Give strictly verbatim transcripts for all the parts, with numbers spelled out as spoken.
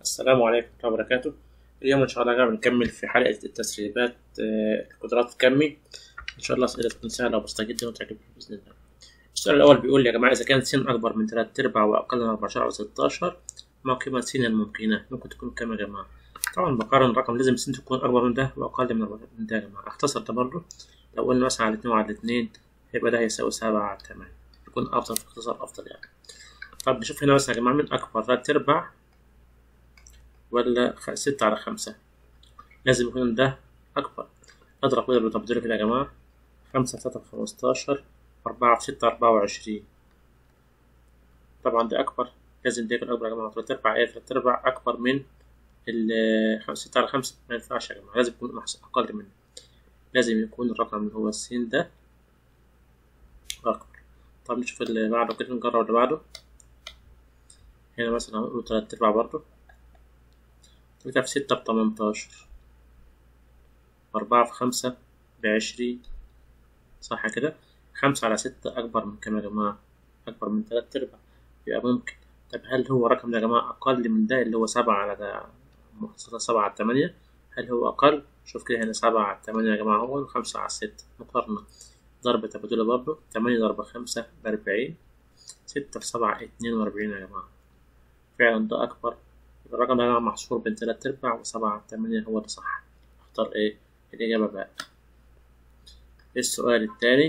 السلام عليكم ورحمة الله وبركاته. اليوم إن شاء الله قاعد بنكمل في حلقة التسريبات، آه، القدرات الكمي. إن شاء الله أسئلة تكون سهلة وبسيطة جدا وتعجبكم بإذن الله. السؤال الأول بيقول لي يا جماعة، إذا كانت س أكبر من تلات أرباع وأقل من أربعتاشر أو ستاشر، ما قيمة س الممكنة؟ ممكن تكون كام يا جماعة؟ طبعا بقارن الرقم، لازم س تكون أكبر من ده وأقل من ده يا جماعة. أختصر ده برضه، لو قلنا مثلا على اتنين وعلى اتنين يبقى ده هيساوي سبعة على تمانية، يكون أفضل، في اختصار أفضل يعني. طب نشوف هنا مثلا يا جماعة، من أكبر تلات أرباع ولا ستة على خمسة؟ لازم يكون ده أكبر. أضرب كده بالتبديل كده يا جماعة، خمسة في تلاتة في خمستاشر، أربعة في ستة أربعة وعشرين. طبعا ده أكبر، لازم ده يكون أكبر يا جماعة. تلات أرباع إيه؟ تلات أرباع أكبر من ال ستة على خمسة، ما ينفعش يا جماعة، لازم يكون أقل منه. لازم يكون الرقم اللي هو السين ده أكبر. طب نشوف اللي بعده كده، نجرب اللي بعده. هنا مثلا هنقول تلات أرباع برضه، تلاتة في ستة بتمنتاشر، أربعة في خمسة بعشرين، صح كده؟ خمسة على ستة أكبر من كام يا جماعة؟ أكبر من تلات أرباع، يبقى ممكن. طب هل هو رقم ده يا جماعة أقل من ده اللي هو سبعة على ده، محصلة سبعة على تمانية؟ هل هو أقل؟ شوف كده هنا سبعة على تمانية يا جماعة، هو خمسة على ستة. مقارنة، ضرب تبادل برضه، تمانية ضرب خمسة بأربعين، ستة في سبعة اتنين وأربعين يا جماعة. فعلا ده أكبر. الرقم ده يا جماعة محصور بين تلات أرباع وسبعة على تمانية، هو ده صح. اختار إيه؟ الإجابة بقى. السؤال التاني،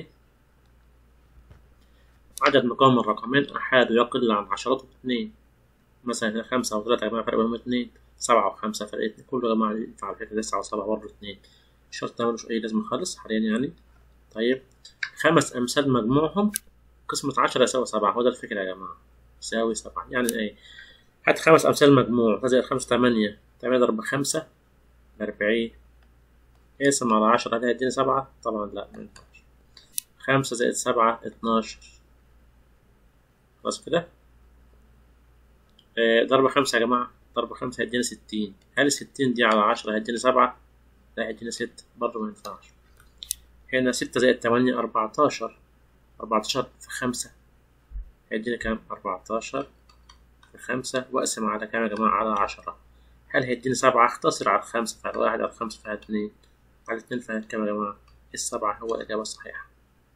عدد مقام الرقمين أحاد يقل عن عشرات اتنين. مثلا هنا خمسة وتلاتة يا جماعة فرق بينهم اتنين، سبعة وخمسة فرق اتنين، كله يا جماعة ينفع على فكرة. تسعة وسبعة برضه اتنين، الشرط ده ملوش أي لازمة خالص حاليا يعني. طيب، خمس أمثال مجموعهم قسمة عشرة يساوي سبعة، هو ده الفكرة يا جماعة. يساوي سبعة يعني إيه؟ هات خمس أمثال مجموع، زائد خمسة تمانية، تمانية ضرب خمسة بأربعين، اقسم على عشرة، ده هيديني سبعة؟ طبعا لأ، مينفعش. خمسة زائد سبعة اتناشر، خلاص كده. آه، ضرب خمسة يا جماعة، ضرب خمسة هيدينا ستين. هل الستين دي على عشرة هيدينا سبعة؟ لا، هيدينا ستة، برضه مينفعش. هنا ستة زائد تمانية أربعتاشر، أربعتاشر في خمسة هيدينا كام؟ أربعتاشر في خمسة، وأقسم على كام يا جماعة؟ على عشرة. هل هيديني سبعة؟ أختصر على الخمسة، فعلى واحد، على الخمسة فيها اتنين، على اتنين فيها كام يا جماعة؟ السبعة هو الإجابة الصحيحة.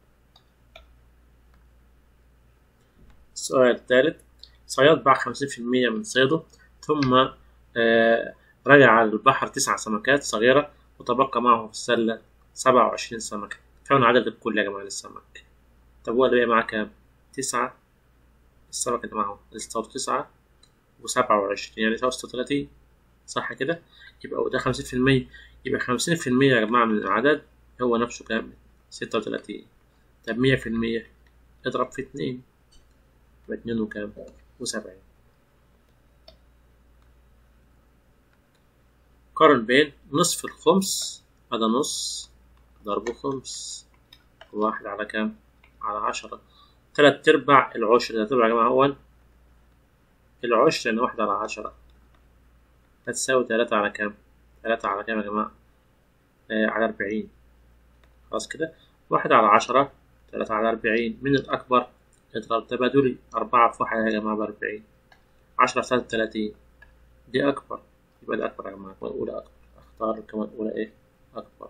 السؤال الثالث، صياد باع خمسين في المية من صيده، ثم آه رجع البحر تسع سمكات صغيرة، وتبقى معه في السلة سبعة وعشرين سمكة. كم عدد الكل يا جماعة للسمك؟ طب هو اللي بقى معاه كام؟ تسعة. السمكة اللي معه اصطادوا تسعة وسبعة وعشرين، يعني ستة وتلاتين، صح كده؟ يبقى وده خمسين في المية، يبقى خمسين في المية يا جماعة من العدد هو نفسه كام؟ ستة وتلاتين. طب مية في المية اضرب في اتنين، يبقى اتنين وكام؟ وسبعين. قارن بين نصف الخمس، هذا نص ضرب خمس، واحد على كام؟ على عشرة. تلات أرباع العشر، تلات أرباع يا جماعة هو العشر، يعني واحد على عشرة هتساوي تلاتة على كام؟ تلاتة على كام يا جماعة؟ آه على أربعين. خلاص كده، واحد على عشرة، تلاتة على أربعين. من الأكبر؟ اضرب تبادلي، أربعة في واحد يا جماعة بأربعين، عشرة في تلاتة تلاتين، دي أكبر، يبقى دي أكبر يا جماعة، الكمان الأولى أكبر. أختار الكمان الأولى إيه؟ أكبر.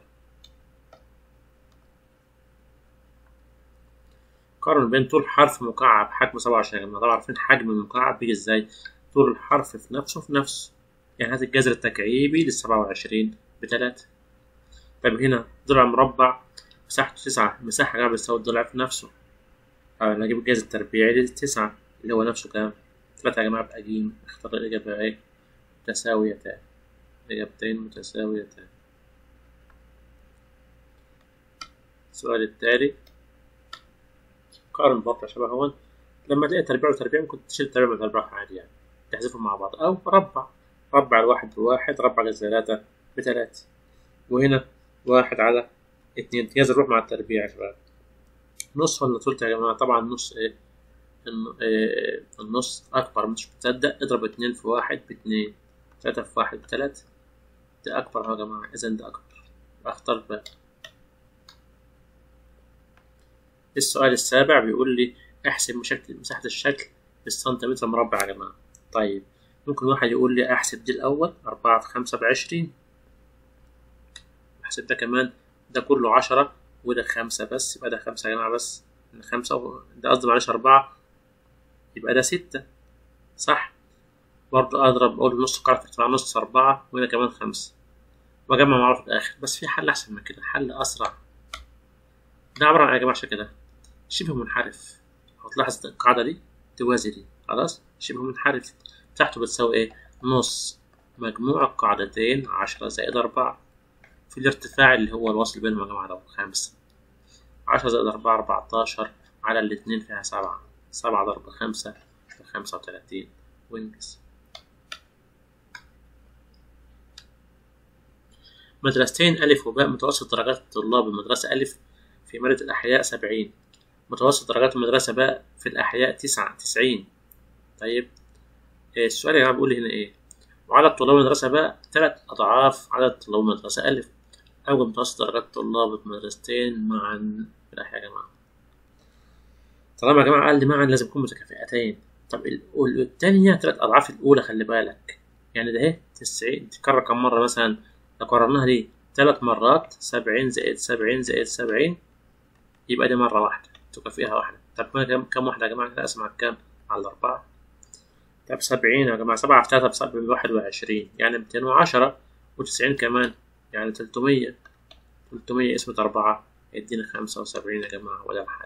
قارن بين طول حرف مكعب حجمه سبعة وعشرين يا جماعة. طبعا عارفين حجم المكعب بيجي إزاي؟ طول الحرف في نفسه في نفسه، يعني هات الجذر التكعيبي للسبعة وعشرين بتلاتة. طب هنا ضلع مربع مساحته تسعة، المساحة يا جماعة بتساوي الضلع في نفسه، أنا أجيب الجذر التربيعي للتسعة اللي هو نفسه كام؟ تلاتة يا جماعة بقى جيم. اختار الإجابة إيه؟ متساويتان، إجابتين متساويتان. السؤال التالي، قارن بواقع شبه هون. لما تلاقي تربيع وتربيع ممكن تشيل تربيع من تربيع عادي يعني، تحذفهم مع بعض، أو ربع، ربع الواحد بواحد، ربع الثلاثة بتلاتة، وهنا واحد على اتنين، جذر روح مع التربيع يا شباب. نص ولا تلت يا جماعة؟ طبعا نص. إيه؟ إيه النص أكبر، مش بتصدق، اضرب اتنين في واحد باتنين، تلاتة في واحد بتلاتة، ده أكبر يا جماعة، إذا ده أكبر. أختار بقى. السؤال السابع بيقول لي احسب مساحة الشكل بالسنتيمتر مربع يا جماعة. طيب ممكن واحد يقول لي أحسب دي الأول، أربعة في خمسة بعشرين، أحسب ده كمان، ده كله عشرة وده خمسة بس، يبقى ده خمسة يا جماعة بس، خمسة و... ده قصدي معلش أربعة، يبقى ده ستة، صح؟ برضه أضرب أقول نص قاعدة ارتفاع نص أربعة وهنا كمان خمسة، وأجمع معاه في الآخر. بس في حل أحسن من كده، حل أسرع. ده عبارة عن إيه يا جماعة؟ كده شبه منحرف. هتلاحظ القاعدة دي توازي دي، خلاص؟ شبه منحرف تحته بتساوي إيه؟ نص مجموع القاعدتين عشرة زائد أربعة في الارتفاع اللي هو الوصل بينهم يا جماعة، ده خمسة. عشرة زائد أربعة أربعتاشر، على الاتنين فيها سبعة، سبعة ضرب خمسة بخمسة وتلاتين، وانجز. مدرستين ألف وباء متوسط درجات طلاب المدرسة ألف في مادة الأحياء سبعين، متوسط درجات المدرسة باء في الأحياء تسعة تسعين. طيب السؤال يا جماعة بيقول لي هنا إيه؟ وعدد طلاب المدرسة باء تلات أضعاف عدد طلاب المدرسة ألف، أوجد متوسط درجات طلاب المدرستين معا في الأحياء يا جماعة. طالما يا جماعة قال لي معا لازم يكون متكافئتين. طب التانية تلات أضعاف الأولى، خلي بالك، يعني ده إيه؟ تسعين تكرر كم مرة مثلا؟ لو قررناها دي تلات مرات، سبعين زائد سبعين زائد سبعين، يبقى دي مرة واحدة تكافئها واحدة. طب كم واحدة يا جماعة؟ كده أقسم على كام؟ على الأربعة. طب سبعين يا جماعة، سبعة في تلاتة بسبعة بواحد وعشرين، يعني ميتين وعشرة، وتسعين كمان يعني تلتمية، تلتمية قسمة أربعة يدينا خمسة وسبعين يا جماعة، وده الحل.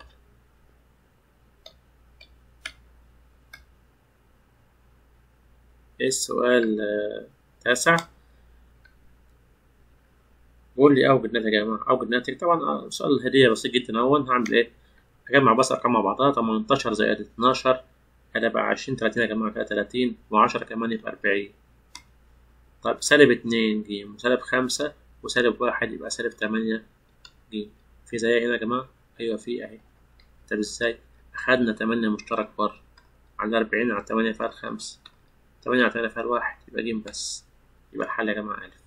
السؤال التاسع بيقول لي أوجد ناتج يا جماعة، أوجد ناتج. طبعا سؤال الهدية بسيط جدا أهون. هعمل إيه؟ هجمع بس أرقام مع بعضها، تمنتاشر زائد اتناشر هتبقى عشرين، تلاتين يا جماعة كده تلاتين، وعشرة كمان يبقى أربعين. طيب سالب اتنين جيم وسالب خمسة وسالب واحد يبقى سالب تمانية جيم. في زي هنا يا جماعة؟ أيوة في أهي. طب إزاي؟ أخدنا تمانية مشترك بره، على أربعين على تمانية فيها الخمسة، تمانية على تمانية فيها الواحد، يبقى جيم بس. يبقى الحل يا جماعة ألف.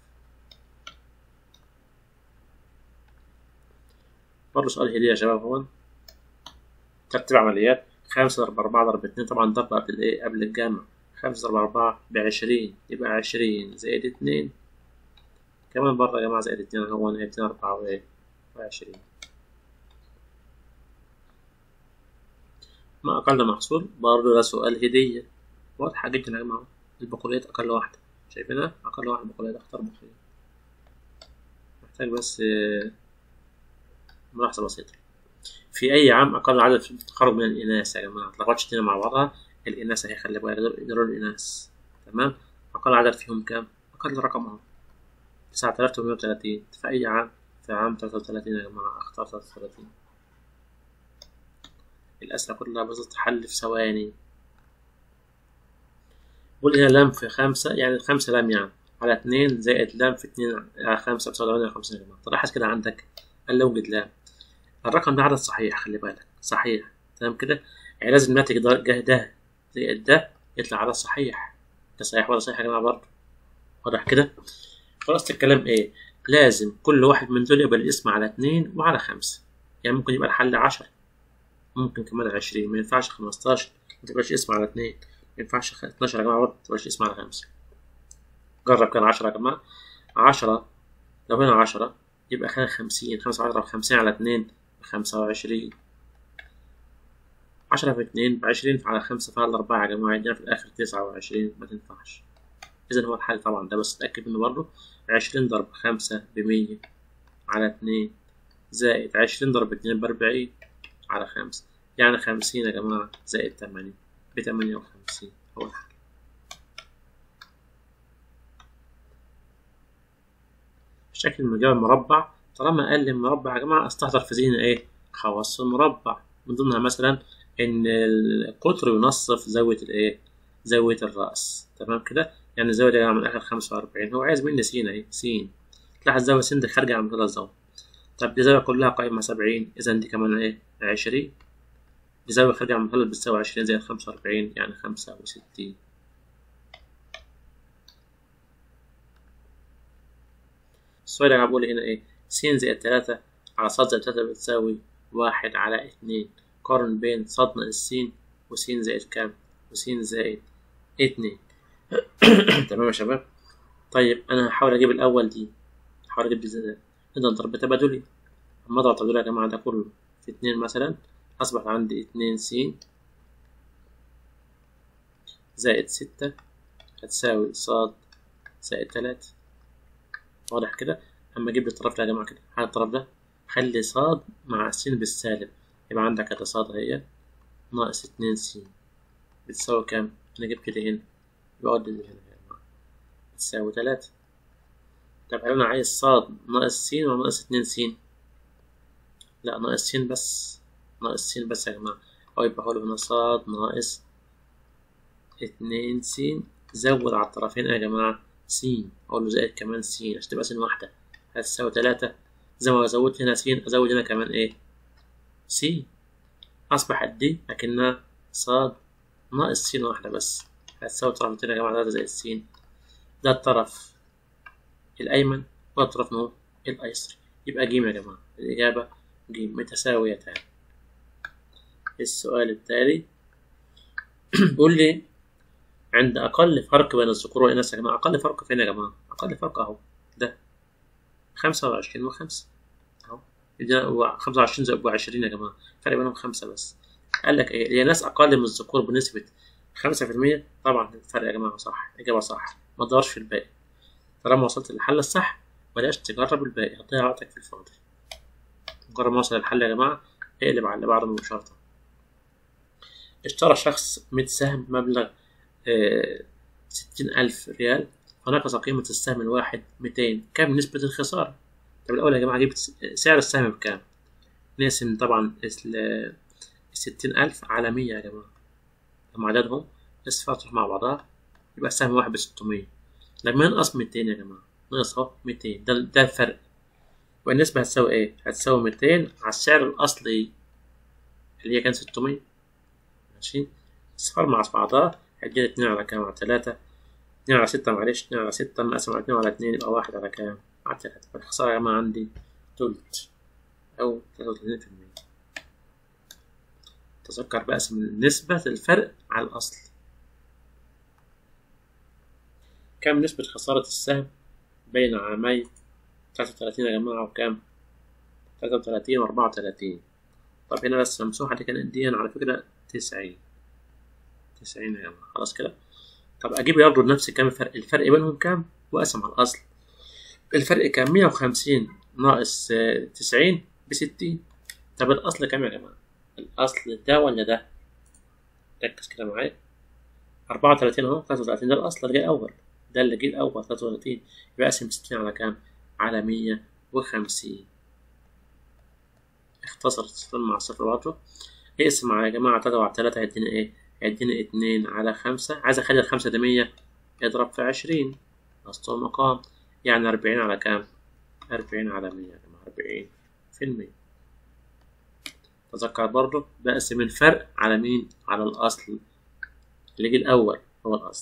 برضه سؤال هدية يا شباب، هون ترتيب عمليات. خمسة ضرب أربعة ضرب اتنين، طبعا ضرب قبل الإيه؟ قبل الجمع. خمسة ضرب أربعة بعشرين، يبقى عشرين زائد اتنين كمان بره يا جماعة زائد اتنين، هو اتنين أربعة وإيه؟ وعشرين. ما أقل محصول، برضه ده سؤال هدية واضحة جدا يا جماعة. البقوليات أقل واحدة، شايفينها؟ أقل واحدة بقوليات، أختار بقوليات. محتاج بس ملاحظة بسيطة. في أي عام أقل عدد في التخرج من الإناث يا جماعة؟ متلخبطش الدنيا مع بعضها. الإناث أهي، خلي بالك دول الإناث، تمام؟ أقل عدد فيهم كام؟ أقل رقم أهو تسعة آلاف تمنمية وتلاتين. في أي عام؟ في عام تلاتة وتلاتين يا جماعة، أختار تلاتة وتلاتين. الأسئلة كلها بسيطة، حل في ثواني. قول هنا لام في خمسة، يعني خمسة لام يعني على اتنين زائد لام في اتنين على خمسة بتساوي تمانية وخمسين يا جماعة. تلاحظ كده عندك قال لي اوجد لام، الرقم ده عدد صحيح، خلي بالك صحيح، تمام كده؟ يعني لازم الناتج ده ده زائد ده يطلع عدد صحيح. ده صحيح ولا صحيح يا جماعة؟ برضه واضح كده؟ خلاص الكلام ايه؟ لازم كل واحد من دول يبقى الاسم على اتنين وعلى خمسة. يعني ممكن يبقى الحل عشرة، ممكن كمان عشرين، ما ينفعش خمستاشر متبقاش اسم على اتنين، ما ينفعش اتناشر يا جماعة برضه متبقاش اسم على خمسة. جرب كان عشرة يا جماعة، عشرة لو هنا عشرة يبقى خلينا خمسين، خمسة وعشرة خمسين على اتنين بخمسة وعشرين، عشرة في اتنين بعشرين على خمسة فيها الأربعة يا جماعة، يدينا في الآخر تسعة وعشرين، ما تنفعش. إذا هو الحل طبعا ده، بس اتأكد منه برضه. عشرين ضرب خمسة بمية على اتنين زائد عشرين ضرب اتنين بأربعين على خمسة، يعني خمسين يا جماعة زائد تمانية بتمانية وخمسين، هو الحل. شكل المجال مربع، طالما قال لي مربع يا جماعة استحضر في ذهني ايه؟ خواص المربع، من ضمنها مثلا ان القطر ينصف زاوية الايه؟ زاوية الرأس، تمام كده؟ يعني الزاوية دي من اخر خمسة وأربعين، هو عايز مني س اهي، س. تلاحظ زاوية س دي خارجة عن مثلث الزاوية. طب دي زاوية كلها قائمة سبعين، اذا دي كمان ايه؟ عشرين. دي زاوية خارجة عن مثلث بتساوي عشرين زائد خمسة وأربعين يعني خمسة وستين. السؤال اللي بقول هنا ايه؟ س زائد تلاتة على ص زائد تلاتة بتساوي واحد على اتنين. قارن بين ص ناقص س وس زائد كام؟ وس زائد اتنين. تمام يا شباب. طيب انا هحاول اجيب الاول دي، هحاول اجيب دي ازاي؟ نقدر نضرب تبادلي. اما اضرب تبادلي يا جماعه ده كله في اتنين مثلا، اصبح عندي اتنين س زائد ستة هتساوي ص زائد تلاتة. واضح كده؟ اما اجيب الطرف ده يا جماعه كده، على الطرف ده خلي ص مع س بالسالب، يبقى عندك كده ص اهي ناقص اتنين س بتساوي كام؟ انا اجيب كده هنا، يبقى اودي اللي هنا يا جماعه بتساوي تلاتة. طب هل انا عايز ص ناقص س ولا ناقص اتنين س؟ لا ناقص س بس، ناقص س بس يا جماعه. او يبقى هو هنا ص ناقص اتنين س، زود على الطرفين يا جماعه س، اقول له زائد كمان س عشان تبقى س واحده هتساوي تلاتة. زي ما زودت هنا س ازود هنا كمان ايه؟ س. اصبحت دي اكنها ص ناقص س واحده بس هتساوي طرفتين يا جماعه تلاتة زائد س. ده الطرف الايمن وده الطرف اهو الايسر، يبقى ج يا جماعه. الاجابه ج متساويتان. السؤال التالي بيقول لي عند أقل فرق بين الذكور والإناث يا جماعة. أقل فرق فين يا جماعة؟ أقل فرق أهو ده خمسة وعشرين وخمسة أهو، ده خمسة وعشرين زائد عشرين يا جماعة، فرق بينهم خمسة بس. قال لك إيه؟ الإناث أقل من الذكور بنسبة خمسة في المية. طبعا الفرق يا جماعة صح، الإجابة صح، ما تدورش في الباقي. طالما وصلت للحل الصح بلاش تجرب الباقي، هتضيع وقتك في الفاضي. مجرد ما أوصل للحل يا جماعة اقلب على اللي بعده مباشرة. اشترى شخص مية سهم بمبلغ ستين ألف ريال، فنقص قيمة السهم الواحد ميتين، كم نسبة الخسارة؟ طب الأول يا جماعة جبت سعر السهم بكام؟ نقسم طبعا الستين ألف على مية يا جماعة، لما عددهم الصفار تروح مع بعضها يبقى السهم واحد بستمية. لما ينقص ميتين يا جماعة نقص اهو ميتين، ده ده الفرق. والنسبة هتساوي ايه؟ هتساوي ميتين على السعر الأصلي اللي هي كان ستمية. ماشي، الصفار مع بعضها هتجيلي اتنين على كام؟ على تلاتة. اتنين على ستة معلش، اتنين على ستة نقسم على اتنين على اتنين يبقى واحد على كام؟ على تلاتة. فالخسارة يا جماعة عندي تلت أو تلاتة وتلاتين في المية. تذكر بقسم نسبة الفرق على الأصل. كم نسبة خسارة السهم بين عامي تلاتة وتلاتين يا جماعة وكام؟ تلاتة وتلاتين وأربعة وتلاتين. طب هنا بس المساحة دي كانت دي على فكرة تسعين. تسعين يا جماعة، خلاص كده. طب أجيب برضه نفس كام الفرق؟ الفرق بينهم كام؟ وأقسم على الأصل. الفرق كام؟ مية وخمسين ناقص تسعين بستين. طب الأصل كام يا جماعة؟ الأصل ده ولا ده؟ ركز كده معايا. أربعة وتلاتين أهو، تلاتة وتلاتين ده الأصل اللي جه الأول، ده اللي جه الأول تلاتة وتلاتين، يبقى أقسم ستين على كام؟ على مية وخمسين. اختصر الصفر مع الصفر برضه. اقسم على يا جماعة تلاتة على تلاتة هيديني إيه؟ هيديني اتنين على خمسة. عايز أخلي الخمسة دي مية، اضرب في عشرين وسط المقام، يعني أربعين على كام؟ أربعين على مية يا جماعة، أربعين في المية. تذكر برضه بقسم الفرق على مين؟ على الأصل اللي جه الأول هو الأصل.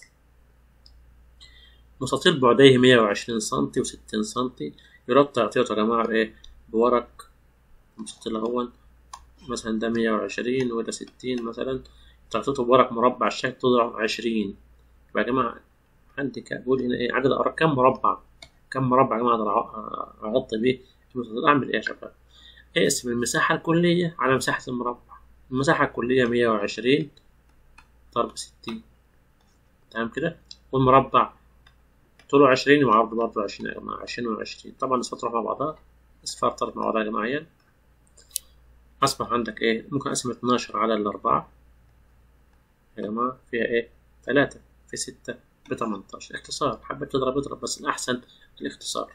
مستطيل بعديه مية وعشرين سنتي وستين سنتي، يراد تغطيته يا جماعة بإيه؟ بورق مستطيل أهون، مثلا ده مية وعشرين وده ستين مثلا، تغطيته بورق مربع الشكل تضرب عشرين. يبقى يا جماعة عندي بقول هنا إيه؟ عدد الأوراق كم مربع؟ كم مربع يا جماعة أقدر أغطي بيه المستطيل؟ أعمل إيه يا شباب؟ اقسم المساحة الكلية على مساحة المربع. المساحة الكلية مية وعشرين ضرب ستين، تمام كده. والمربع طوله عشرين وعرضه برضه عشرين يا جماعة، عشرين وعشرين. طبعا الأصفار تروح مع بعضها، أصفار تروح مع بعضها يا جماعة. أصبح عندك إيه؟ ممكن أقسم اتناشر على الأربعة يا جماعة، فيها إيه؟ تلاتة في ستة بتمنتاشر. اختصار، حبيت تضرب اضرب، بس الأحسن الاختصار.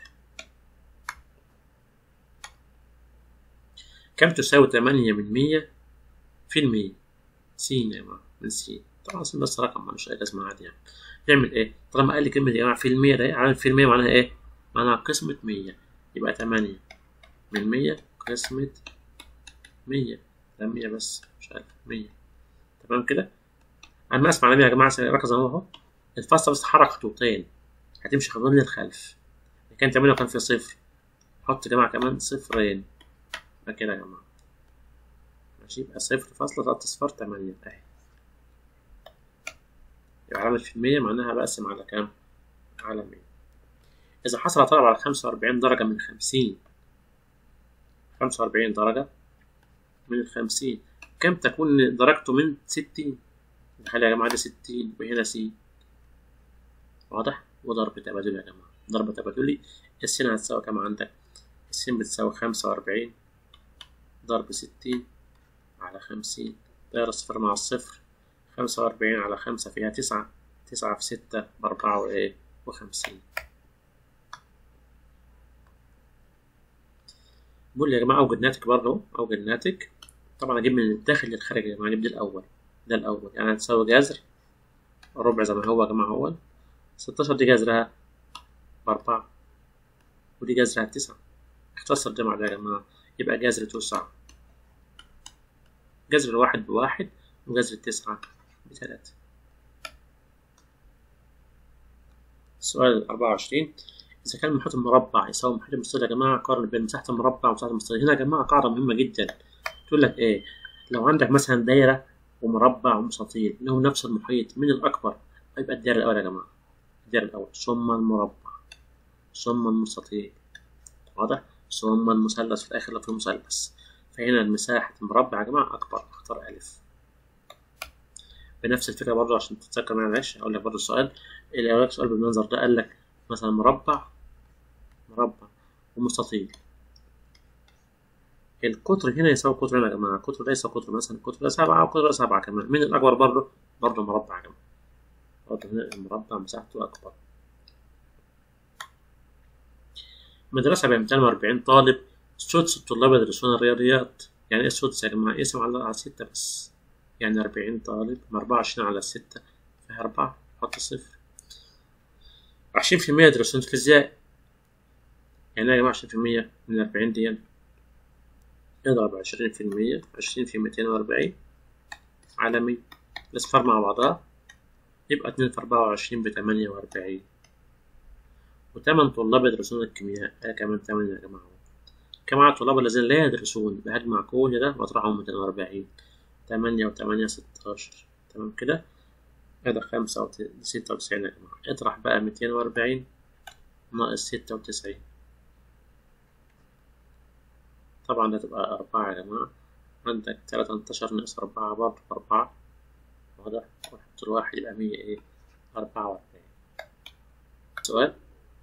كم تساوي تمانية من مية في المية؟ س يا جماعة، من س. طبعا س بس رقم ملوش أي لازمة عادي يعني. نعمل إيه؟ طالما قال لي كلمة يا جماعة في المية ده، عارف في المية معناها إيه؟ معناها قسمة مية، يبقى تمانية من مية قسمة مية، ده مية بس مش عارف مية، تمام كده. أنا أسمع على مية يا جماعة، ركز أهو أهو. الفاصلة بس تحرك خطوتين، هتمشي خطوتين للخلف. كان تمانية وكان في صفر، حط يا جماعة كمان صفرين، يبقى كده يا جماعة ماشي. يبقى صفر فاصلة تلات أصفار تمانية أهي. يبقى علامة في المية معناها بقسم على كام؟ على مية. إذا حصل طلب على خمسة وأربعين درجة من خمسين، خمسة وأربعين درجة من الخمسين، كم تكون درجته من ستين؟ نخلي يا جماعة دي ستين وهنا س، واضح؟ وضرب تبادلي يا جماعة، ضرب تبادلي. السين هتساوي كام عندك؟ السين بتساوي خمسة وأربعين ضرب ستين على خمسين، طير الصفر مع الصفر، خمسة وأربعين على خمسة فيها تسعة، تسعة في ستة بأربعة وإيه؟ وخمسين. بقول لي يا جماعة أوجد ناتج برضه، أوجد ناتج. طبعا أجيب من الداخل للخارج يا جماعة، نجيب ده الأول، ده الأول يعني هتساوي جذر ربع زي ما هو يا جماعة، هو ستاشر دي جذرها بأربعة ودي جذرها بتسعة، اختصر ده مع ده يا جماعة، يبقى جذر تسعة، جذر الواحد بواحد وجذر التسعة بتلاتة. السؤال أربعة وعشرين، إذا كان محيط المربع يساوي محيط المستطيل يا جماعة، قارن بين مساحة المربع ومساحة المستطيل. هنا يا جماعة قاعدة مهمة جدا، تقول لك إيه؟ لو عندك مثلا دايرة ومربع ومستطيل لهم نفس المحيط، من الأكبر؟ يبقى الدايرة الأول يا جماعة، الدايرة الأول ثم المربع ثم المستطيل، واضح؟ ثم المثلث في الآخر لو في مثلث. فهنا مساحة المربع يا جماعة أكبر، اختار ألف. بنفس الفكرة برضه عشان تتذكر معايا، معلش أقول لك برضه السؤال اللي قال لك سؤال بالمنظر ده، قال لك مثلا مربع مربع ومستطيل، القطر هنا يساوي قطر هنا يا جماعة، القطر ده يساوي قطر مثلا، القطر ده سبعة والقطر ده سبعة كمان، مين الأكبر برضه؟ برضه مربع يا جماعة، برضه هنا المربع مساحته أكبر. مدرسة بميتين وأربعين طالب، سدس الطلاب يدرسون الرياضيات. يعني إيه السدس يا جماعة؟ اقسم على على ستة بس، يعني أربعين طالب من أربعة وعشرين على ستة فيها أربعة، حط صفر. عشرين في المية يدرسون الفيزياء، يعني يا جماعة عشرين في المية من الأربعين دي اضرب عشرين في المية، عشرين في ميتين وأربعين على مية، الأصفار مع بعضها يبقى اتنين في أربعة وعشرين بتمانية وأربعين. وتمن طلاب يدرسون الكيمياء، آه كمان تمانية يا جماعة. كم عدد الطلاب الذين لا يدرسون؟ بهجمع كل ده وأطرحهم ميتين وأربعين، تمانية وتمانية ستاشر، تمام كده؟ هذا خمسة ستة وتسعين يا جماعة. اطرح بقى ميتين وأربعين ناقص ستة وتسعين، طبعا ده تبقى أربعة يا جماعة. عندك تلاتة انتشر ناقص أربعة برضه أربعة، واضح؟ وحط الواحد يبقى مية إيه؟ أربعة وأربعين. سؤال: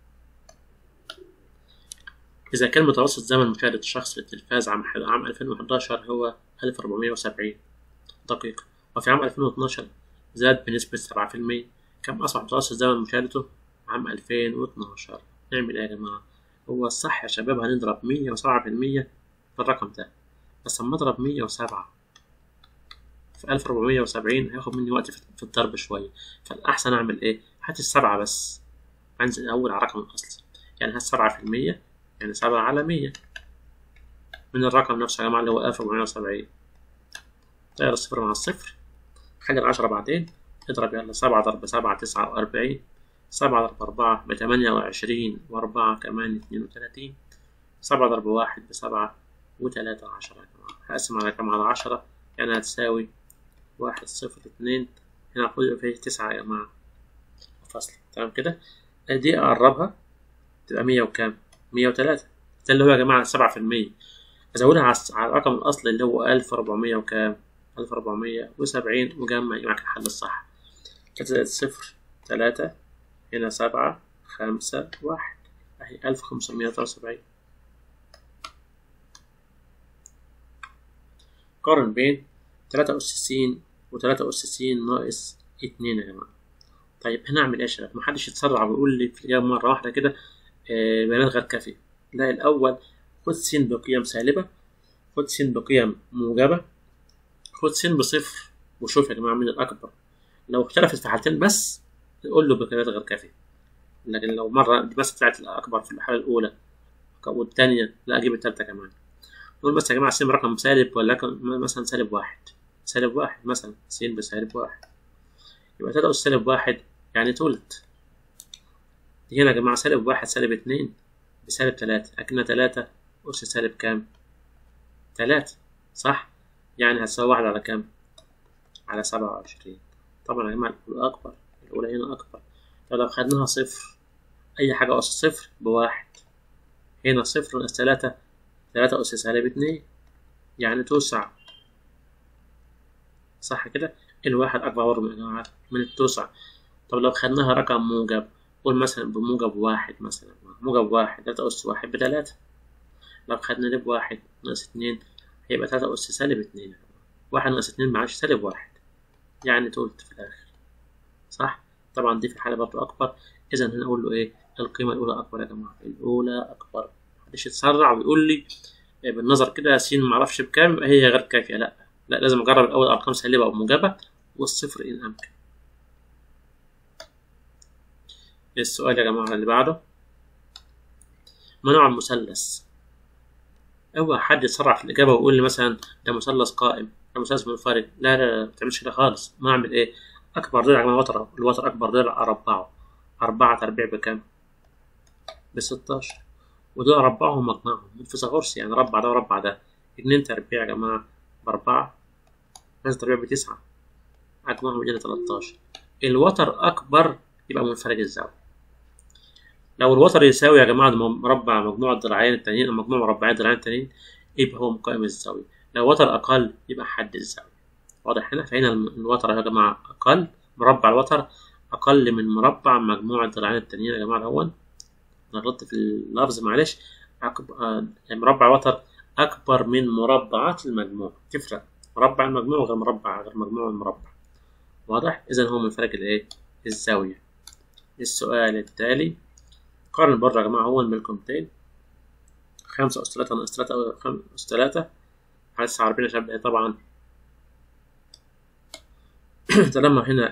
إذا كان متوسط زمن مشاهدة الشخص للتلفاز عام عام ألفين وحداشر هو ألف وأربعمية وسبعين دقيقة، وفي عام ألفين واتناشر زاد بنسبة سبعة في المية، كم أصبح متوسط زمن مشاهدته عام ألفين واتناشر؟ نعمل إيه يا جماعة؟ هو الصح يا شباب هنضرب مية وسبعة في المية في الرقم ده، بس لما أضرب مية وسبعة في ألف وأربعمية وسبعين هياخد مني وقت في الضرب شوية، فالأحسن أعمل إيه؟ هات السبعة بس، أنزل الأول على الرقم الأصلي، يعني هات سبعة في المية يعني سبعة على مية من الرقم نفسه يا جماعة اللي هو ألف وأربعمية وسبعين. طير الصفر مع الصفر، خلي العشرة بعدين، اضرب يلا سبعة ضرب سبعة تسعة وأربعين، سبعة ضرب أربعة بتمانية وعشرين وأربعة كمان اتنين وتلاتين، سبعة ضرب واحد بسبعة وتلاتة عشرة يا جماعة. هقسم على كام؟ على عشرة، يعني هتساوي واحد صفر اتنين، هنا هاخد فيه تسعة يا جماعة فصل، تمام كده؟ دي أقربها تبقى مية وكام؟ مية وتلاتة، ده اللي هو يا جماعة سبعة في المية. أزودها على الرقم الأصلي اللي هو ألف وأربعمية وكام؟ ألف وأربعمية وسبعين، وجمع معاك الحل الصح. تلاتة زائد صفر تلاتة، هنا سبعة خمسة واحد، أهي ألف خمسمية تلاتة وسبعين. قارن بين تلاتة أس س وتلاتة أس س ناقص اتنين يا جماعة. طيب هنعمل إيه يا شباب؟ محدش يتسرع ويقول لي في الإجابة مرة واحدة كده آه بيانات غير كافية. لا، الأول خد س بقيم سالبة، خد س بقيم موجبة، خد س بصفر، وشوف يا جماعة مين الأكبر. لو اختلفت في حالتين بس تقول له بقيمات غير كافية، لكن لو مرة بس طلعت الأكبر في الحالة الأولى والتانية لا أجيب التالتة كمان. نقول بس يا جماعة س رقم سالب، ولكن مثلا سالب واحد، سالب واحد مثلا، س بسالب واحد، يبقى تلاتة أس سالب واحد يعني تلت. هنا يا جماعة سالب واحد سالب اتنين بسالب تلاتة، أكنها تلاتة أس سالب كام؟ تلاتة، صح؟ يعني هتساوي واحد على كام؟ على سبعة وعشرين. طبعا يا جماعة الأكبر الأولى هنا أكبر. طب لو خدناها صفر، أي حاجة أس صفر بواحد، هنا صفر ناقص تلاتة، تلاتة أس سالب اتنين، يعني توسع، صح كده؟ الواحد أكبر برضه من الجماعة من التوسع. طب لو خدناها رقم موجب، قول مثلا بموجب واحد، مثلا موجب واحد، تلاتة أس واحد بتلاتة. لو خدنا ده بواحد ناقص اتنين هيبقى تلاتة أس سالب اتنين، واحد ناقص اتنين معاش سالب واحد، يعني تلت في الآخر، صح؟ طبعا دي في الحالة برضه أكبر، إذا هنا أقول له إيه؟ القيمة الأولى أكبر يا جماعة، الأولى أكبر. محدش يتسرع ويقول لي بالنظر كده س معرفش بكام يبقى هي غير كافية، لأ لأ، لازم أجرب الأول أرقام سالبة أو موجبة والصفر إن أمكن. السؤال يا جماعة اللي بعده، ما نوع المثلث؟ اوعى حد يتسرع في الإجابة ويقول لي مثلا ده مثلث قائم، ده مثلث منفرد، لا لا لا، ما تعملش كده خالص. ما أعمل إيه؟ أكبر ضلع يا جماعة وتر، الوتر أكبر ضلع أربعه، أربعة تربيع بكام؟ بستاشر، ودول أربعهم مجموعهم من فيثاغورس، يعني ربع ده وربع ده، اتنين تربيع يا جماعة بأربعة، خمسة تربيع بتسعة، مجموعهم يدينا تلاتاشر. الوتر أكبر يبقى منفرج الزاوية. لو الوتر يساوي يا جماعة مربع مجموع الضلعين التانيين أو مجموع مربعين الضلعين التانيين يبقى هو مقايم الزاوية. لو الوتر أقل يبقى حد الزاوية. واضح هنا؟ فهنا الوتر يا جماعة أقل، مربع الوتر أقل من مربع مجموع الضلعين التانيين يا جماعة. هون أنا غلطت في اللفظ معلش، مربع الوتر أكبر من مربعات المجموع، تفرق مربع المجموع غير مربع غير مجموع المربع. واضح؟ إذا هو منفرج الإيه؟ الزاوية. السؤال التالي، قارن بره يا جماعة هو بين القيمتين، خمسة أس تلاتة ناقص تلاتة أس تلاتة على تسعة وأربعين يا شباب. طبعا طالما هنا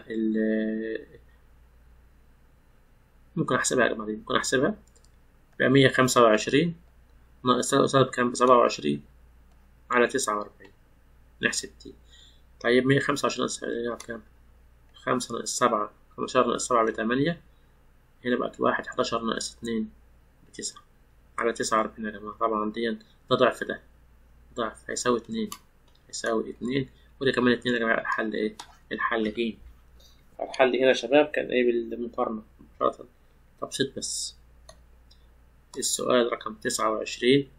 ممكن أحسبها يا جماعة، دي ممكن أحسبها بقى مية خمسة وعشرين ناقص تلاتة أس بكام؟ بسبعة وعشرين على تسعة وأربعين، نحسب دي. طيب مية خمسة وعشرين ناقص بكام؟ خمسة ناقص سبعة، خمستاشر ناقص سبعة بتمانية، هنا بقت واحد، حداشر ناقص اتنين بتسعة على تسعة وأربعين يا جماعة. طبعا دي ده ضعف، ده ضعف هيساوي اتنين، هيساوي اتنين، وده كمان اتنين يا جماعة. الحل ايه؟ الحل هنا، الحل هنا يا شباب كان ايه؟ بالمقارنة مباشرة، تبسيط بس. السؤال رقم تسعة وعشرين،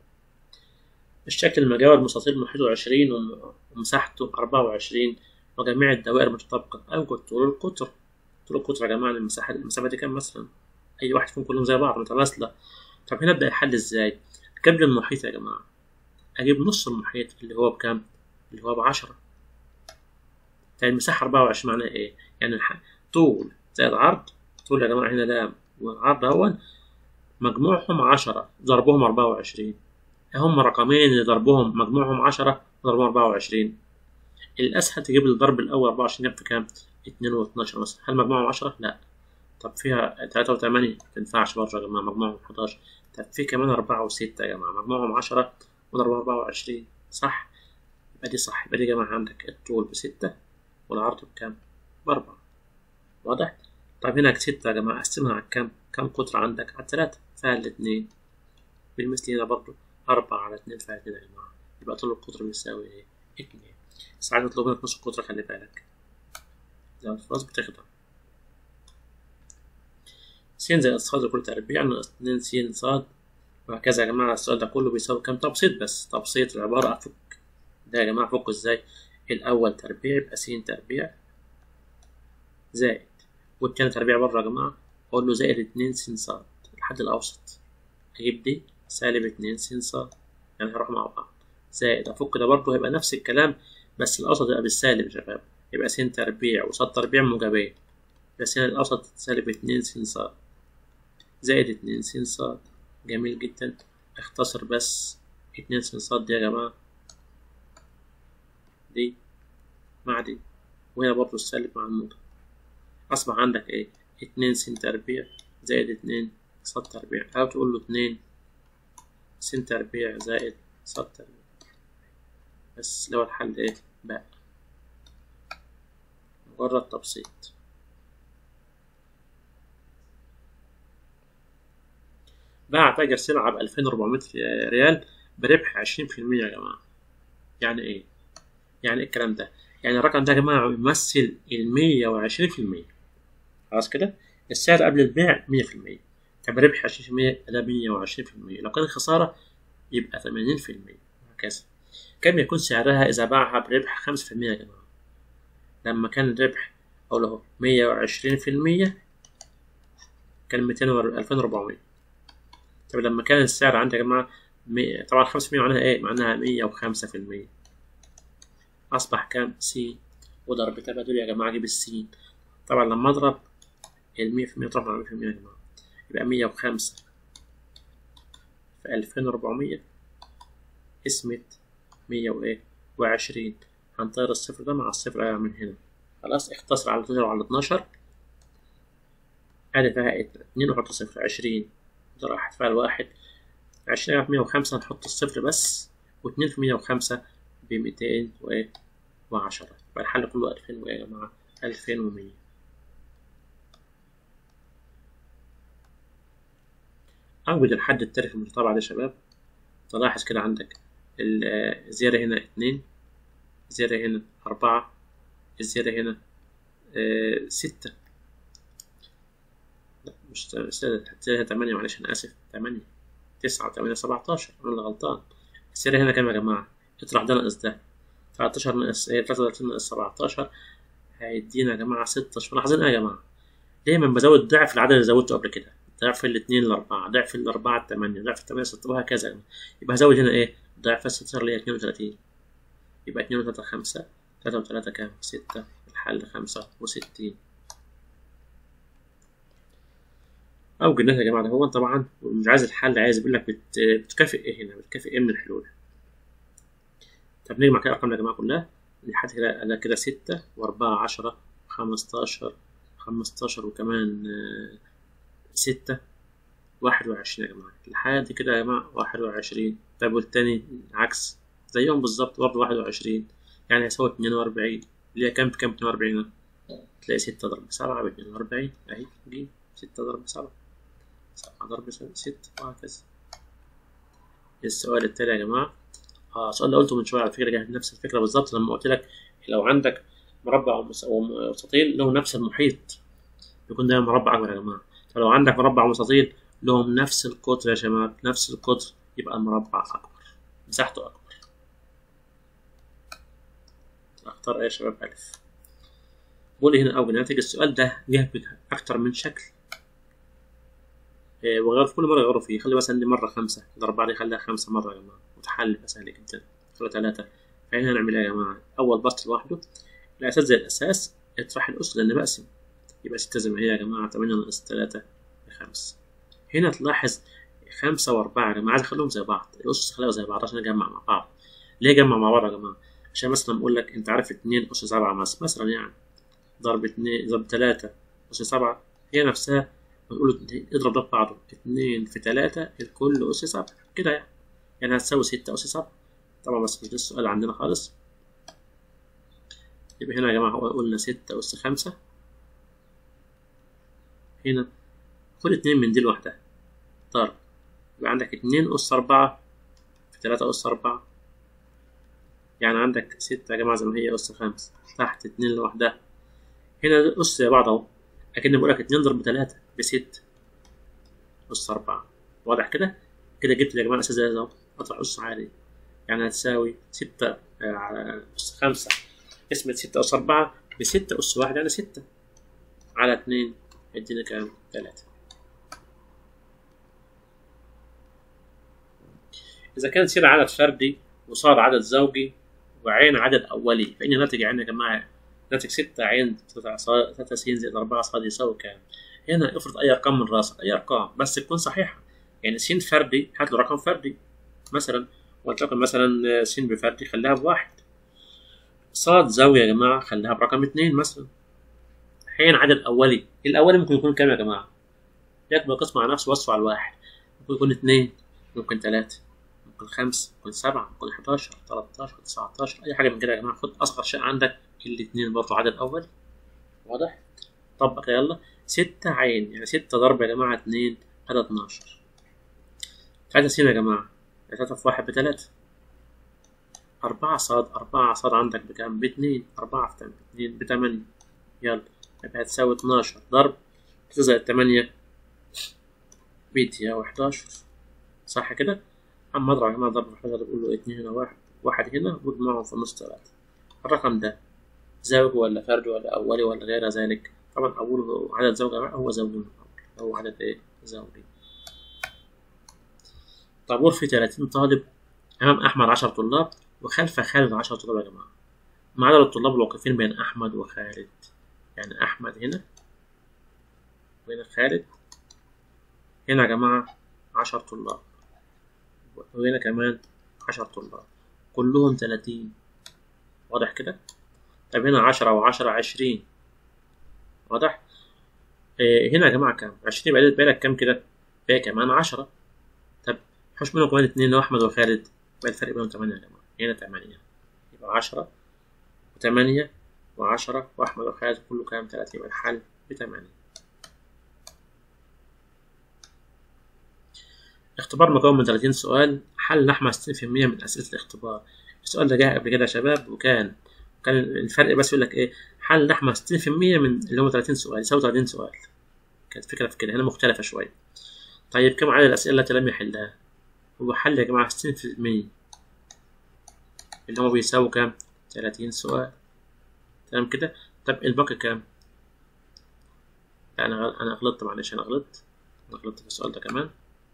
الشكل المجاور مستطيل محيطه عشرين ومساحته أربعة وعشرين وجميع الدوائر متطابقة، أوجد طول القطر. طول القطر يا جماعة المساحة المسافة دي كام مثلا؟ أي واحد فيهم كلهم زي بعض متماثلة. طب هنا أبدأ الحل إزاي؟ جاب لي المحيط يا جماعة، أجيب نص المحيط اللي هو بكام؟ اللي هو بعشرة. يعني المساحة أربعة وعشرين معناها إيه؟ يعني طول زائد عرض، طول يا جماعة هنا ده والعرض هون مجموعهم عشرة ضربهم أربعة وعشرين، هم رقمين اللي ضربهم مجموعهم عشرة ضربهم أربعة وعشرين. الأسهل تجيب الضرب الأول أربعة وعشرين جاب في كام؟ اتنين واتناشر مثلا. هل مجموعهم عشرة؟ لأ. طب فيها تلاتة وتمانية متنفعش برضه يا جماعة، مجموعهم حداشر. طب في كمان أربعة وستة يا جماعة، مجموعهم عشرة وضربهم أربعة وعشرين، صح؟ يبقى دي صح. يبقى دي يا جماعة عندك الطول بستة والعرض بكام؟ بأربعة. واضح؟ طب هنا ستة يا جماعة أقسمها على كام؟ كام قطر عندك؟ على تلاتة، فيها الاتنين. بالمثل هنا برضه أربعة على اتنين فيها اتنين يا جماعة. يبقى طول القطر بيساوي إيه؟ اتنين. ساعات يطلبوا منك نص القطر، خلي بالك. زي الفراس بتخدم. س زائد ص لكل تربيع ناقص اتنين س ص، وهكذا يا جماعة. السؤال ده كله بيساوي كام؟ تبسيط بس، تبسيط العبارة. أفك ده يا جماعة، أفكه إزاي؟ الأول تربيع يبقى س تربيع زائد، والتاني تربيع بره يا جماعة أقول له زائد اتنين س ص، الحد الأوسط أجيب دي سالب اتنين س ص، يعني هروح مع بعض زائد. أفك ده برضه هيبقى نفس الكلام بس الأوسط يبقى بالسالب يا شباب، يبقى س تربيع وص تربيع موجبين، بس هنا الأوسط سالب اتنين س ص زائد اتنين س ص. جميل جدا. اختصر بس اتنين س ص دي يا جماعة دي مع دي، وهنا برضه السالب مع الموجب. أصبح عندك إيه؟ اتنين س تربيع زائد اتنين ص تربيع، أو تقول له اتنين س تربيع زائد ص تربيع. بس لو الحل إيه؟ بقى مجرد تبسيط. باع تاجر سلعة بألفين وأربعمية ريال بربح عشرين في المية يا جماعة. يعني إيه؟ يعني إيه الكلام ده؟ يعني الرقم ده يا جماعة يمثل المية وعشرين في المية. خلاص كده. السعر قبل البيع مية في المية، طب ربح عشرين في المية ده مية وعشرين في المية، لو كان خسارة يبقى ثمانين في المية وهكذا. كم يكون سعرها إذا باعها بربح خمسة في المية يا جماعة؟ لما كان الربح أقول أهو مية وعشرين في المية كان ميتين ألفين وأربعمية. طب لما كان السعر عندي يا جماعة طبعا خمسة في المية معناها إيه؟ معناها مية وخمسة في المية. أصبح كام؟ س وضرب تبادل يا جماعة أجيب السين. طبعا لما أضرب المية في المية طبعا مية في المية يا جماعة يبقى مية وخمسة في ألفين وأربعمية اسمت مية وإيه؟ وعشرين. هنطير الصفر ده مع الصفر أيوة من هنا. خلاص اختصر على اتناشر وعلى اتناشر. أدي فيها اتنين وحط صفر عشرين. ده راحت فيها الواحد. عشرين في مية وخمسة نحط الصفر بس، واتنين في مية وخمسة بميتين وإيه؟ وعشرة. يبقى الحل كله ألفين وإيه يا جماعة؟ ألفين ومية. أوجد الحد التاريخي المتطابع ده يا شباب. تلاحظ كده عندك الزيادة هنا اتنين، الزيادة هنا أربعة، الزيادة هنا آه ستة، لا مش الزيادة تمانية معلش أنا آسف، تمانية، تسعة وتمانية سبعتاشر، أنا اللي غلطان. الزيادة هنا كام يا جماعة؟ اطرح ده ناقص ده، تلاتاشر ناقص إيه؟ تلاتة وتلاتين ناقص سبعتاشر هيدينا يا جماعة ستاشر. ملاحظين إيه يا جماعة؟ دايما بزود ضعف العدد اللي زودته قبل كده، ضعف الاتنين الأربعة، ضعف الأربعة التمانية، ضعف التمانية ستة وهكذا يعني. يبقى هزود هنا إيه؟ ضعف الستاشر اللي هي اتنين وتلاتين. يبقى اتنين وتلاتة خمسة، تلاتة وتلاتة كام؟ ستة. الحل خمسة وستين. أو جنات يا جماعة ده هو طبعا مش عايز الحل، عايز يقول لك بت... بتكافئ إيه هنا؟ بتكافئ إيه من الحلول؟ طب نجمع كده الأرقام يا جماعة كلها لحد كده. أنا كده ستة وأربعة عشرة، خمستاشر، خمستاشر وكمان ستة، واحد وعشرين يا جماعة. لحد كده يا جماعة واحد وعشرين. طب والتاني عكس زيهم بالظبط برضه واحد وعشرين، يعني هيساوي اتنين وأربعين. اللي هي كام في كام؟ اتنين وأربعين. تلاقي ستة ضرب سبعة باتنين وأربعين أهي. جيم ستة ضرب سبعة، سبعة ضرب ستة وهكذا. السؤال التاني يا جماعة، اه السؤال اللي قلته من شوية على فكرة جاي نفس الفكرة بالظبط لما قلت لك لو عندك مربع ومستطيل لهم نفس المحيط يكون ده مربع أكبر يا جماعة. فلو عندك مربع ومستطيل لهم نفس القطر يا شباب، نفس القطر، يبقى المربع أكبر، مساحته أكبر. أختار إيه يا شباب؟ ألف. بقول هنا أول ناتج. السؤال ده جه بأكتر من شكل إيه وغير في كل مرة يغيروا فيه. خلي مثلا دي مرة خمسة، الأربعة دي خليها خمسة مرة يا جماعة وتحل سهل جدا. خلي تلاتة. فهنا نعمل إيه يا جماعة؟ أول بسط لوحده، الأساس زي الأساس، اطرح الأس لأن بقسم، يبقى ستة زي ما هي يا جماعة، تمانية ناقص تلاتة بخمسة. هنا تلاحظ خمسة وأربعة يا جماعة عايز أخليهم زي بعض، الأس خليها زي بعض عشان أجمع مع بعض. ليه أجمع مع بعض يا جماعة؟ عشان مثلا بقول لك أنت عارف اتنين أس سبعة مثلا يعني ضرب اتنين ضرب تلاتة أس سبعة هي نفسها، بنقول اضرب ده في بعضه، اتنين في تلاتة الكل أس سبعة كده يعني، يعني هتساوي ستة أس سبعة. طبعا بس مش ده السؤال عندنا خالص. يبقى هنا يا جماعة قلنا ستة أس خمسة. هنا خد اتنين من دي لوحدها ضرب، يبقى عندك اتنين أس أربعة في تلاتة أس أربعة، يعني عندك ستة يا جماعة زي ما هي أس خمسة تحت اتنين لوحدها. هنا أس زي بعض أهو، أكن بقولك اتنين ضرب تلاتة بستة أس أربعة. واضح كده؟ كده جبت يا جماعة الأساس زي أهو، أطرح أس عادي، يعني هتساوي ستة أس خمسة اسمها ستة أس أربعة بستة أس واحد، يعني ستة على اتنين يدينا كام؟ تلاتة. إذا كان س عدد فردي وصاد عدد زوجي وعين عدد أولي، فإن ناتج عين يا جماعة ناتج ستة عين تلاتة س زائد أربعة صاد يساوي كام؟ هنا افرض أي أرقام من راسك، أي أرقام بس تكون صحيحة. يعني س فردي هات له رقم فردي مثلا، ولتكن مثلا س بفردي خليها بواحد. صاد زاوية يا جماعة خليها برقم اتنين مثلا. حين عدد أولي، الأولي ممكن يكون كام يا جماعة؟ يكبر قسم على نفسه وصفه على الواحد، ممكن يكون اتنين، ممكن تلاتة، ممكن خمسة، ممكن سبعة، ممكن حداشر، تلاتاشر، تسعتاشر، أي حاجة من كده يا جماعة. خد أصغر شيء عندك الاتنين برضه عدد أول. واضح؟ طبق يلا. ستة عين يعني ستة ضرب يا جماعة اتنين هذا اتناشر. تلاتة س يا جماعة تلاتة في واحد بتلاتة. أربعة صاد، أربعة صاد عندك بكام؟ باتنين. أربعة في اتنين بتمانية. يلا يبقى هتساوي اتناشر ضرب تسعة زائد تمانية بيديها حداشر، صح كده؟ أما أضرب يا جماعة ضرب في حداشر تقول له اتنين هنا واحد واحد هنا واجمعهم في النص تلاتة. الرقم ده زوجي ولا فردي ولا أولي ولا غير ذلك؟ طبعا أوله عدد زوجي هو زوجي، هو عدد إيه؟ زوجي. طابور فيه تلاتين طالب، أمام أحمد عشرة طلاب وخلف خالد عشرة طلاب يا جماعة. ما عدد الطلاب الواقفين بين أحمد وخالد؟ يعني أحمد هنا وهنا خالد، هنا يا جماعة عشر طلاب وهنا كمان عشر طلاب كلهم تلاتين، واضح كده؟ طب هنا عشرة وعشرة عشرين، واضح؟ إيه هنا يا جماعة كام؟ عشرين يبقى باقي لك كام كده؟ باقي كمان عشرة. طب حوش منهم كمان اتنين اللي هو أحمد وخالد، يبقى الفرق بينهم تمانية يا جماعة. هنا تمانية، يبقى عشرة وتمانية وعشرة وأحمد وخالد كله كام؟ تلاتين، يبقى الحل بتمانية. اختبار مكون من تلاتين سؤال، حل نحو ستين في المية من أسئلة الاختبار. السؤال ده جه قبل كده يا شباب، وكان كان الفرق بس يقول لك إيه؟ حل نحو ستين في المية من اللي هم تلاتين سؤال يساوي تلاتين سؤال. كانت فكرة في كده، هنا مختلفة شوية. طيب كم عدد الأسئلة التي لم يحلها؟ هو حل يا جماعة ستين في المية اللي هم بيساووا كام؟ تلاتين سؤال، تمام كده؟ طب الباقي كام؟ لا أنا أنا غلطت، معلش أنا غلطت أنا غلطت في السؤال ده كمان.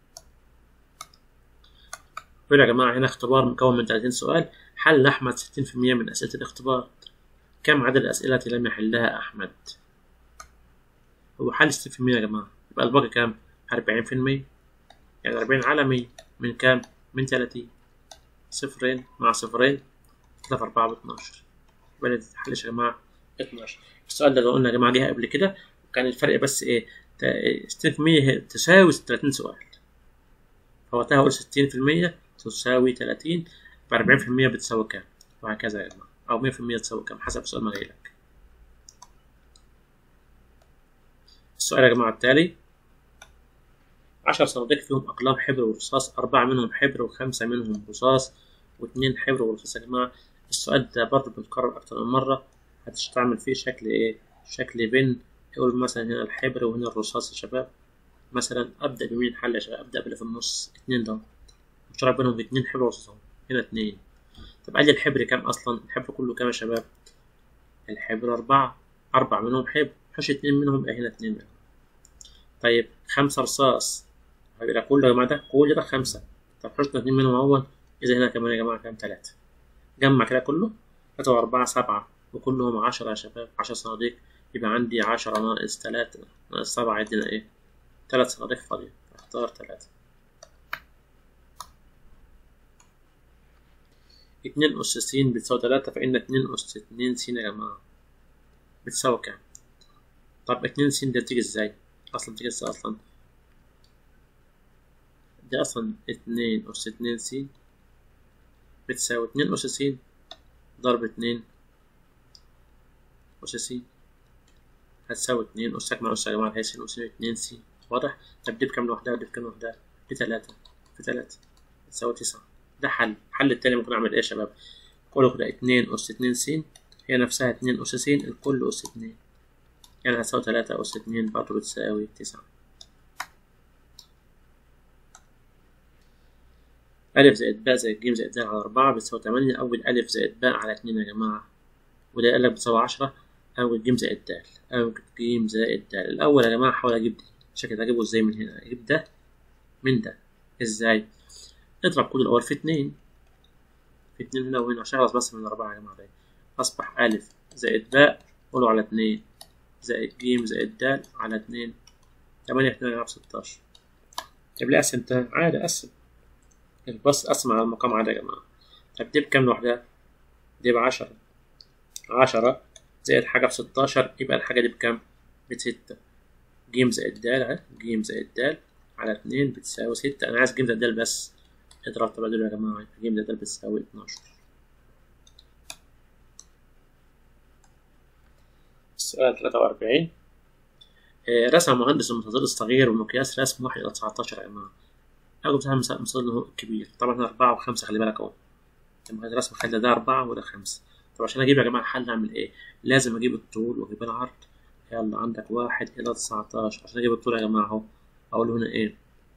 يقول يا جماعة هنا اختبار مكون من تلاتين سؤال، حل أحمد ستين في المية من أسئلة الاختبار. كم عدد الأسئلة التي لم يحلها أحمد؟ هو حل ستين في المية يا جماعة، يبقى الباقي كام؟ أربعين في المية، يعني أربعين على مية من كام؟ من تلاتين، صفرين مع صفرين تلاتة في أربعة باتناشر، يبقى تحلش يا جماعة اتناشر. السؤال ده لو قلنا يا جماعة جه قبل كده، وكان الفرق بس إيه؟ ستين في المية تساوي تلاتين سؤال، فوقتها أقول ستين في المية تساوي تلاتين، يبقى أربعين في المية بتساوي كام؟ وهكذا يا جماعة، أو مية في المية تساوي كام حسب السؤال ما جايلك. السؤال يا جماعة التالي، عشر صناديق فيهم أقلام حبر ورصاص، أربعة منهم حبر وخمسة منهم رصاص واتنين حبر ورصاص. يا جماعة السؤال ده برضه بيتكرر أكتر من مرة، هتستعمل فيه شكل إيه؟ شكل بن، يقول مثلا هنا الحبر وهنا الرصاص يا شباب. مثلا أبدأ بمين الحل يا شباب؟ أبدأ باللي في النص، اتنين ده مشترك بينهم اتنين حبر ورصاص، هنا اتنين. طب قال لي الحبر كام أصلا؟ الحبر كله كام يا شباب؟ الحبر أربعة، أربعة منهم حبر، حش اتنين منهم يبقى هنا اتنين منهم. طيب خمسة رصاص، هيبقى كل يا جماعة ده كل ده خمسة، طب حشنا اتنين منهم أهون، إذا هنا كمان يا جماعة كام؟ تلاتة. جمع كده كله، تلاتة وأربعة سبعة وكلهم عشرة يا شباب، عشر صناديق، يبقى عندي عشرة ناقص تلاتة ناقص سبعة يدينا إيه؟ تلات صناديق فاضية، أختار تلاتة. اتنين أس س بتساوي تلاتة، فإن اتنين أس اتنين س يا جماعة بتساوي كام؟ طب اتنين س دي بتيجي ازاي؟ أصلا بتيجي ازاي أصلا؟ دي أصلا اتنين أس اتنين س بتساوي اتنين أس س ضرب اتنين أس س هتساوي اتنين أس مع أس يا جماعة، هي س أس اتنين س، واضح؟ طب دي بكام لوحدها ودي بكام لوحدها؟ دي تلاتة في تلاتة بتساوي تسعة. ده حل. الحل التاني ممكن أعمل إيه يا شباب؟ كله كده اتنين أس اتنين س هي نفسها اتنين أس س الكل أس اتنين، يعني هتساوي تلاتة أس اتنين برضه بتساوي تسعة. ألف زائد باء زائد ج زائد د على أربعة بتساوي تمانية، أول ألف زائد باء على اتنين يا جماعة، وده قال لك بتساوي عشرة، أول ج زائد د، أول ج زائد د. الأول يا جماعة حاول أجيب دي، الشكل ده أجيبه إزاي من هنا؟ أجيب ده من ده إزاي؟ اضرب كل الأول في اتنين، في اتنين هنا وهنا عشان أخلص بس من أربعة يا جماعة، ده أصبح ألف زائد باء قوله على اتنين زائد ج زائد د على اتنين، تمانية في اتنين يا جماعة بستاشر. طب ليه قسمتها؟ عادي أقسم، البسط أقسم على المقام عادي يا جماعة. طب دي بكام لوحدها؟ دي بعشرة، عشرة زائد حاجة بستاشر، يبقى الحاجة دي بكام؟ بستة. ج زائد د أهي، ج زائد د على اتنين بتساوي ستة، أنا عايز ج زائد د بس، اضرب تبادل يا جماعة، ج زائد د بتساوي اتناشر. السؤال تلاتة وأربعين، رسم مهندس المنتظر الصغير ومقياس رسم واحد إلى تسعتاشر يا جماعة. أجيب بتاع المنتظر الكبير، طبعا هنا أربعة وخمسة، خلي بالك أهو، الرسم خلي ده أربعة وده خمسة. طب عشان أجيب يا جماعة الحل أعمل إيه؟ لازم أجيب الطول وأجيب العرض، يلا عندك واحد إلى تسعتاشر. عشان أجيب الطول يا جماعة أهو أقول هنا إيه؟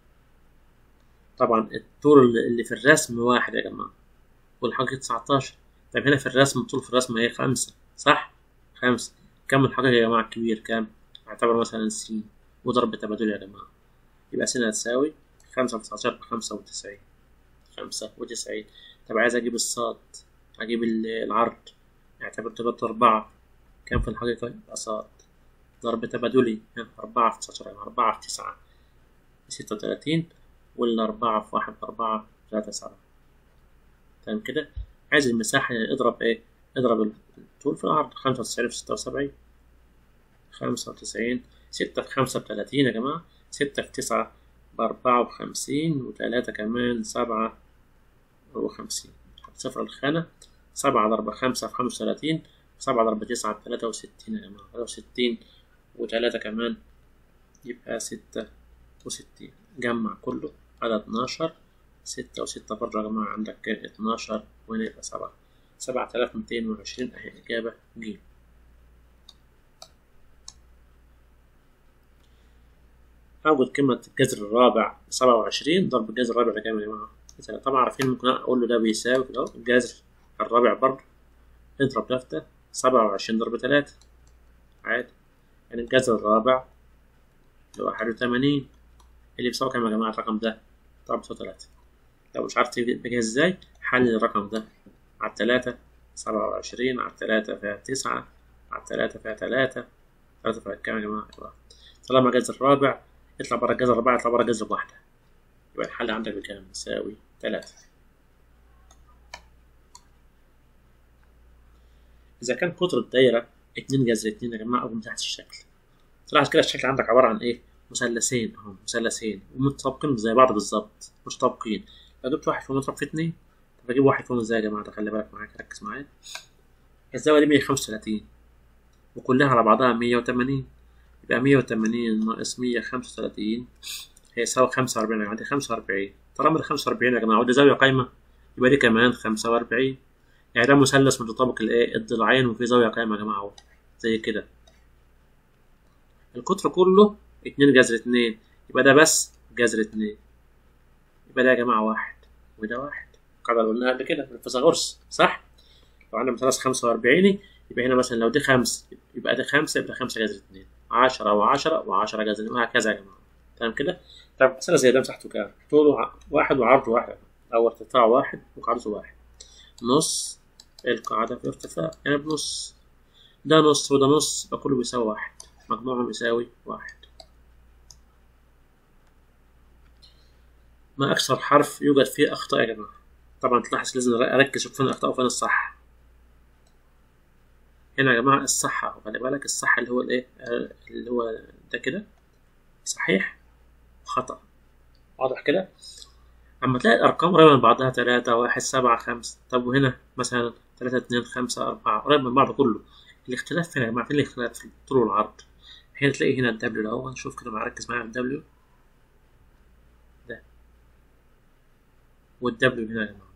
طبعا الطول اللي في الرسم واحد يا جماعة والحقيقي تسعتاشر. طب هنا في الرسم الطول في الرسم إيه؟ خمسة صح؟ خمسة. كم الحقيقي يا جماعة الكبير كام؟ أعتبر مثلا س وضرب تبادل يا جماعة. يبقى س هتساوي خمسة في تسعتاشر بخمسة وتسعين. خمسة وتسعين. طب عايز أجيب الصاد، أجيب العرض، اعتبر تبادل أربعة. كم في الحقيقة؟ يبقى صاد ضرب تبادلي أربعة في تسعتاشر يعني أربعة في تسعة ستة وتلاتين، والأربعة في واحد في أربعة تلاتة سبعة. تمام كده. عايز المساحة اضرب إيه؟ اضرب الطول في العرض. خمسة وتسعين في ستة وسبعين. خمسة وتسعين. ستة في خمسة بتلاتين يا جماعة. ستة في تسعة بأربعة وخمسين، وتلاتة كمان سبعة وخمسين. صفر الخانة. سبعة ضرب خمسة في خمسة وتلاتين. سبعة ضرب تسعة بتلاتة وستين يا جماعة. تلاتة وستين وتلاتة كمان يبقى ستة وستين. جمع كله على اتناشر. ستة وستة برضه يا جماعة عندك اتناشر، وهنا يبقى سبعة. سبعة آلاف ميتين وعشرين أهي الإجابة ج. أوجد قيمة الجذر الرابع سبعة وعشرين ضرب الجذر الرابع ده كام يا جماعة؟ طبعا عارفين ممكن أقول له ده بيساوي كده أهو الجذر الرابع برضه اضرب لفتة سبعة وعشرين ضرب تلاتة عادي. يعني الجذر الرابع واحد وتمانين اللي بيساوي كام يا جماعة الرقم ده؟ طبعا بيساوي تلاتة. لو مش عارف تجيبها ازاي حلل الرقم ده على التلاتة. سبعة وعشرين على التلاتة فيها تسعة، على التلاتة فيها تلاتة. تلاتة فيها كام يا جماعة؟ طالما جذر الرابع يطلع برا الجذر الرابع يطلع برا الجذر بواحدة. يبقى الحل عندك بكام؟ يساوي تلاتة. إذا كان قطر الدايرة اتنين جذر اتنين يا جماعة أو مساحة الشكل. تلاحظ كده الشكل عندك عبارة عن إيه؟ مثلثين أهو، مثلثين ومتطابقين زي بعض بالظبط، مش طابقين. لو جبت واحد فيهم اضرب في اتنين. طب أجيب واحد فيهم إزاي يا جماعة؟ خلي بالك معايا، ركز معايا. الزاوية دي مية وخمسة وتلاتين وكلها على بعضها مية وتمانين. يبقى مية وتمانين ناقص مية وخمسة وتلاتين هيساوي خمسة وأربعين. يعني عندي خمسة وأربعين. طالما ده خمسة وأربعين يا جماعة ودي زاوية قايمة يبقى دي كمان خمسة وأربعين. يعني ده مثلث متطابق الإيه؟ الضلعين وفي زاوية قايمة يا جماعة أهو زي كده. القطر كله اتنين جذر اتنين يبقى ده بس جذر اتنين. يبقى ده يا جماعة واحد وده واحد. القاعدة اللي قلناها قبل كده في الفيثاغورس صح؟ لو عندنا مثلث خمسة وأربعين يبقى هنا مثلا لو دي خمس يبقى ده خمسة يبقى خمسة جذر اتنين. عشرة وعشرة وعشرة جذر وهكذا يا جماعة. تمام كده؟ طب مثلث زي ده مساحته كام؟ طوله واحد وعرضه واحد أو ارتفاعه واحد وقاعدته واحد. نص القاعدة في ارتفاع يعني بنص. ده نص وده نص يبقى كله بيساوي واحد. مجموعهم يساوي واحد. ما أكثر حرف يوجد فيه أخطاء يا جماعة؟ طبعا تلاحظ لازم أركز شوف فين الأخطاء وفين الصح. هنا يا جماعة الصح أهو، خلي بالك الصح اللي هو الإيه؟ اللي هو ده كده صحيح وخطأ. واضح كده؟ أما تلاقي الأرقام قريبة من بعضها تلاتة واحد سبعة خمسة. طب وهنا مثلا تلاتة اتنين خمسة أربعة قريب من بعض كله. الاختلاف فين يا جماعة؟ فين الاختلاف؟ في الطول والعرض. هنا تلاقي هنا الدبليو ده اهو. نشوف كده معايا، ركز معايا في الدبليو ده والدبليو هنا يا جماعة.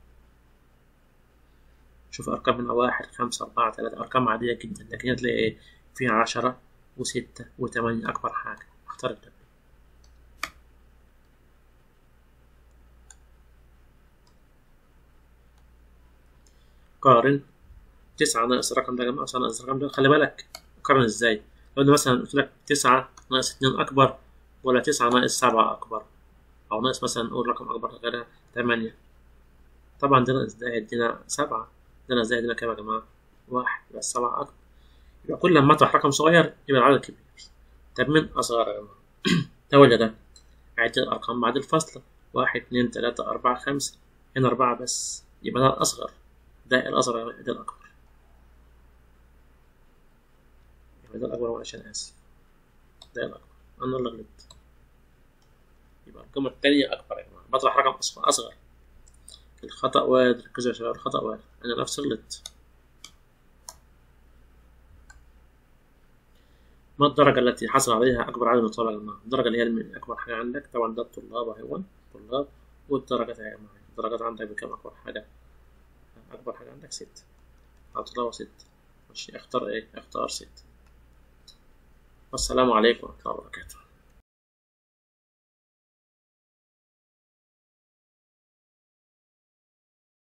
شوف أرقام هنا واحد خمسة أربعة تلاتة أرقام عادية جدا، لكن هنا تلاقي إيه؟ فيها عشرة وستة وتمانية أكبر حاجة. اختار الدبليو. قارن تسعة ناقص الرقم ده يا جماعة. تسعة ناقص الرقم ده خلي بالك قارن ازاي؟ لو أنا مثلا قلت لك تسعة ناقص اتنين أكبر ولا تسعة ناقص سبعة أكبر، أو ناقص مثلا نقول رقم أكبر غيرها تمانية. طبعا ده ناقص ده هيدينا سبعة، ده ناقص ده هيدينا كام يا جماعة؟ واحد. يبقى السبعة أكبر. يبقى كل لما أطرح رقم صغير يبقى العدد كبير. طب من أصغر يا جماعة؟ ده ولا ده؟ عد الأرقام بعد الفاصلة. واحد اتنين تلاتة أربعة خمسة. هنا أربعة بس يبقى ده الأصغر. ده الأصغر ده الأكبر. يبقى ده الأكبر عشان آسف. ده الأكبر. أنا اللي غلطت. يبقى القيمة التانية أكبر يا جماعة. بطرح رقم أصغر. الخطأ وارد. ركزوا يا شباب الخطأ وارد. أنا نفسي غلطت. ما الدرجة التي حصل عليها أكبر عدد من الطلبة يا جماعة؟ الدرجة اللي هي من أكبر حاجة عندك طبعا ده الطلاب أهو طلاب. والدرجات يا جماعة الدرجات عندك بكام أكبر حاجة؟ أكبر حاجة عندك ستة. أو طلابة ستة. ماشي اختار إيه؟ اختار ستة. والسلام عليكم ورحمة الله وبركاته.